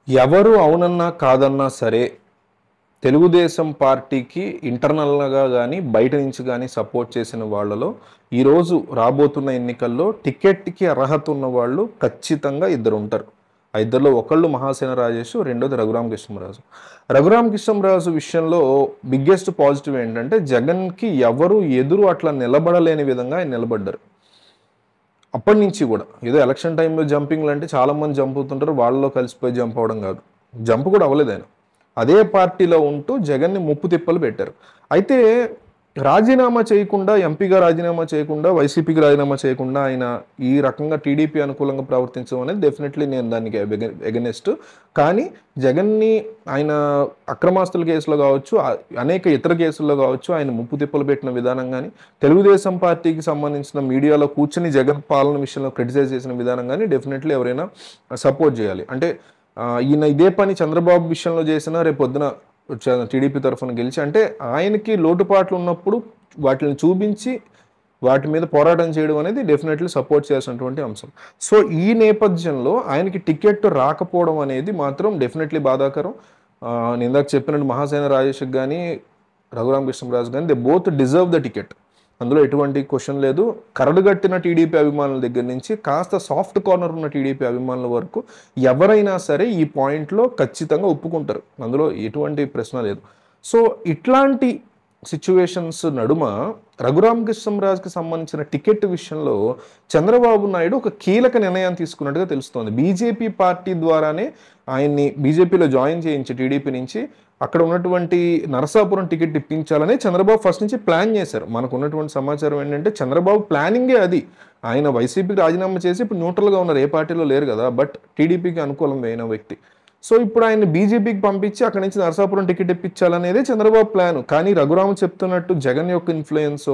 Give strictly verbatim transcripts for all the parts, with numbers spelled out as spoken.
ఎవరు అవునన్నా కాదన్నా సరే తెలుగుదేశం పార్టీకి ఇంటర్నల్గా కానీ బయట నుంచి కానీ సపోర్ట్ చేసిన వాళ్ళలో ఈరోజు రాబోతున్న ఎన్నికల్లో టికెట్కి అర్హత ఉన్న వాళ్ళు ఖచ్చితంగా ఇద్దరు ఉంటారు. ఆ ఇద్దరిలో ఒకళ్ళు మహాసేన రాజేష్, రెండోది రఘురామ కృష్ణంరాజు. రఘురామ కృష్ణంరాజు విషయంలో బిగ్గెస్ట్ పాజిటివ్ ఏంటంటే జగన్కి ఎవరు ఎదురు అట్లా నిలబడలేని విధంగా ఆయన నిలబడ్డారు. అప్పటి నుంచి కూడా ఏదో ఎలక్షన్ టైంలో జంపింగ్లు అంటే చాలామంది జంప్ అవుతుంటారు, వాళ్ళలో కలిసిపోయి జంప్ అవడం కాదు, జంప్ కూడా అవ్వలేదు ఆయన. అదే పార్టీలో ఉంటూ జగన్ని ముప్పు తిప్పలు పెట్టారు. అయితే రాజీనామా చేయకుండా, ఎంపీగా రాజీనామా చేయకుండా, వైసీపీకి రాజీనామా చేయకుండా ఆయన ఈ రకంగా టీడీపీ అనుకూలంగా ప్రవర్తించడం అనేది డెఫినెట్లీ నేను దానికి ఎగనెస్ట్. కానీ జగన్ని ఆయన అక్రమాస్తుల కేసులో కావచ్చు, అనేక ఇతర కేసుల్లో కావచ్చు ఆయన ముప్పు తిప్పలు పెట్టిన విధానం కానీ, తెలుగుదేశం పార్టీకి సంబంధించిన మీడియాలో కూర్చొని జగన్ పాలన విషయంలో క్రిటిసైజ్ చేసిన విధానం కానీ డెఫినెట్లీ ఎవరైనా సపోర్ట్ చేయాలి. అంటే ఈయన ఇదే పని చంద్రబాబు విషయంలో చేసినా రేపు పొద్దున టీడీపీ తరఫున గెలిచి, అంటే ఆయనకి లోటుపాట్లు ఉన్నప్పుడు వాటిని చూపించి వాటి మీద పోరాటం చేయడం అనేది డెఫినెట్లీ సపోర్ట్ చేయాల్సినటువంటి అంశం. సో ఈ నేపథ్యంలో ఆయనకి టికెట్ రాకపోవడం అనేది మాత్రం డెఫినెట్లీ బాధాకరం. నేను ఇందాక చెప్పినట్టు మహాసేన రాజేష్కి కానీ రఘురామ కృష్ణంరాజు కానీ they both deserve the ticket, అందులో ఎటువంటి క్వశ్చన్ లేదు. కరడుగట్టిన టీడీపీ అభిమానుల దగ్గర నుంచి కాస్త సాఫ్ట్ కార్నర్ ఉన్న టీడీపీ అభిమానుల వరకు ఎవరైనా సరే ఈ పాయింట్లో ఖచ్చితంగా ఒప్పుకుంటారు, అందులో ఎటువంటి ప్రశ్న లేదు. సో ఇట్లాంటి సిచ్యువేషన్స్ నడుమ రఘురామ కృష్ణంరాజుకి సంబంధించిన టికెట్ విషయంలో చంద్రబాబు నాయుడు ఒక కీలక నిర్ణయం తీసుకున్నట్టుగా తెలుస్తోంది. బీజేపీ పార్టీ ద్వారానే ఆయన్ని బీజేపీలో జాయిన్ చేయించి టీడీపీ నుంచి అక్కడ ఉన్నటువంటి నరసాపురం టికెట్ ఇప్పించాలని చంద్రబాబు ఫస్ట్ నుంచి ప్లాన్ చేశారు. మనకు ఉన్నటువంటి సమాచారం ఏంటంటే చంద్రబాబు ప్లానింగే అది. ఆయన వైసీపీకి రాజీనామా చేసి ఇప్పుడు న్యూట్రల్గా ఉన్నారు, ఏ పార్టీలో లేరు కదా, బట్ టీడీపీకి అనుకూలంగా అయిన వ్యక్తి. సో ఇప్పుడు ఆయన బీజేపీకి పంపించి అక్కడి నుంచి నరసాపురం టికెట్ ఇప్పించాలనేది చంద్రబాబు ప్లాన్. కానీ రఘురామ చెప్తున్నట్టు జగన్ యొక్క ఇన్ఫ్లుయెన్సో,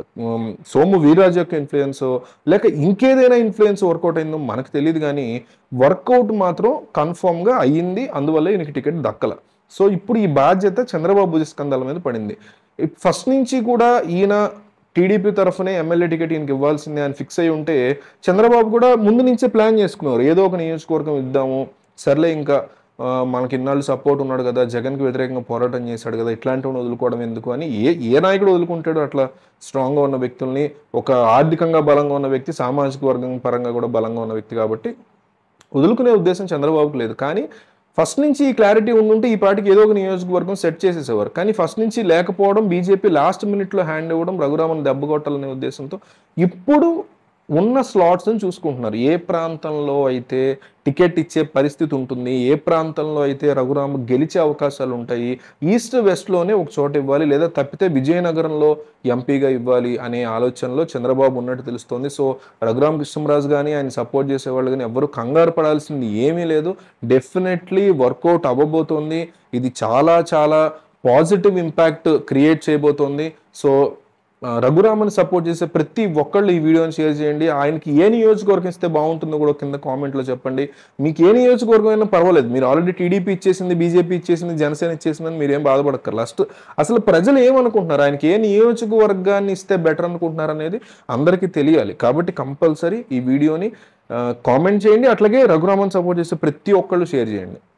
సోము వీర్రాజు యొక్క ఇన్ఫ్లుయెన్సో, లేక ఇంకేదైనా ఇన్ఫ్లుయెన్స్ వర్కౌట్ అయిందో మనకు తెలియదు, కానీ వర్కౌట్ మాత్రం కన్ఫామ్గా అయ్యింది. అందువల్ల ఈయనకి టికెట్ దక్కల. సో ఇప్పుడు ఈ బాధ్యత చంద్రబాబు భుజస్కంధాల మీద పడింది. ఫస్ట్ నుంచి కూడా ఈయన టీడీపీ తరఫునే ఎమ్మెల్యే టికెట్ ఈయనకి ఇవ్వాల్సిందే అని ఫిక్స్ అయి ఉంటే చంద్రబాబు కూడా ముందు నుంచే ప్లాన్ చేసుకున్నారు, ఏదో ఒక నియోజకవర్గం ఇద్దాము, సర్లే ఇంకా మనకి ఇన్నాళ్ళు సపోర్ట్ ఉన్నాడు కదా, జగన్కి వ్యతిరేకంగా పోరాటం చేశాడు కదా, ఇట్లాంటివి వదులుకోవడం ఎందుకు అని. ఏ ఏ నాయకుడు వదులుకుంటాడు అట్లా స్ట్రాంగ్గా ఉన్న వ్యక్తుల్ని? ఒక ఆర్థికంగా బలంగా ఉన్న వ్యక్తి, సామాజిక వర్గం పరంగా కూడా బలంగా ఉన్న వ్యక్తి, కాబట్టి వదులుకునే ఉద్దేశం చంద్రబాబుకు లేదు. కానీ ఫస్ట్ నుంచి ఈ క్లారిటీ ఉండుంటే ఈ పార్టీకి ఏదో ఒక నియోజకవర్గం సెట్ చేసేసేవారు. కానీ ఫస్ట్ నుంచి లేకపోవడం, బీజేపీ లాస్ట్ మినిట్లో హ్యాండ్ ఇవ్వడం, రఘురామన్ దెబ్బ కొట్టాలనే ఉద్దేశంతో ఇప్పుడు ఉన్న స్లాట్స్ని చూసుకుంటున్నారు. ఏ ప్రాంతంలో అయితే టికెట్ ఇచ్చే పరిస్థితి ఉంటుంది, ఏ ప్రాంతంలో అయితే రఘురామ గెలిచే అవకాశాలు ఉంటాయి, ఈస్ట్ వెస్ట్లోనే ఒక చోట ఇవ్వాలి, లేదా తప్పితే విజయనగరంలో ఎంపీగా ఇవ్వాలి అనే ఆలోచనలో చంద్రబాబు ఉన్నట్టు తెలుస్తోంది. సో రఘురామ కృష్ణంరాజు కానీ ఆయన సపోర్ట్ చేసేవాళ్ళు కానీ ఎవరు కంగారు పడాల్సింది ఏమీ లేదు. డెఫినెట్లీ వర్కౌట్ అవ్వబోతోంది. ఇది చాలా చాలా పాజిటివ్ ఇంపాక్ట్ క్రియేట్ చేయబోతోంది. సో రఘురామని సపోర్ట్ చేసే ప్రతి ఒక్కళ్ళు ఈ వీడియోని షేర్ చేయండి. ఆయనకి ఏ నియోజకవర్గం ఇస్తే బాగుంటుందో కూడా కింద కామెంట్లో చెప్పండి. మీకు ఏ నియోజకవర్గం అయినా పర్వాలేదు, మీరు ఆల్రెడీ టీడీపీ ఇచ్చేసింది, బీజేపీ ఇచ్చేసింది, జనసేన ఇచ్చేసిందని మీరు ఏం బాధపడక్కర్. లాస్ట్ అసలు ప్రజలు ఏమనుకుంటున్నారు, ఆయనకి ఏ నియోజకవర్గాన్ని ఇస్తే బెటర్ అనుకుంటున్నారు అనేది అందరికీ తెలియాలి. కాబట్టి కంపల్సరీ ఈ వీడియోని కామెంట్ చేయండి, అట్లాగే రఘురామని సపోర్ట్ చేసే ప్రతి ఒక్కళ్ళు షేర్ చేయండి.